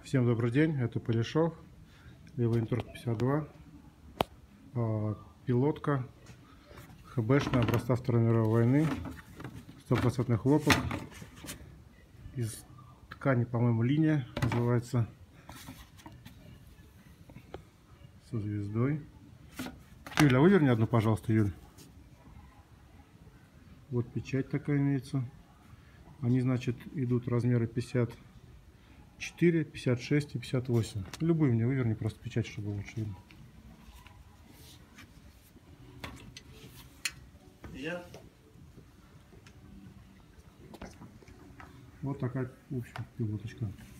Всем добрый день, это Полешов, Левоинторг 52, пилотка ХБшная образца Второй мировой войны, 100% хлопок, из ткани, по-моему, линия называется, со звездой. Юля, выверни одну, пожалуйста, Юль. Вот печать такая имеется. Они, значит, идут размеры 54, 56 и 58. Любую мне выверни, просто печать, чтобы лучше видно. Вот такая, в общем, пилоточка.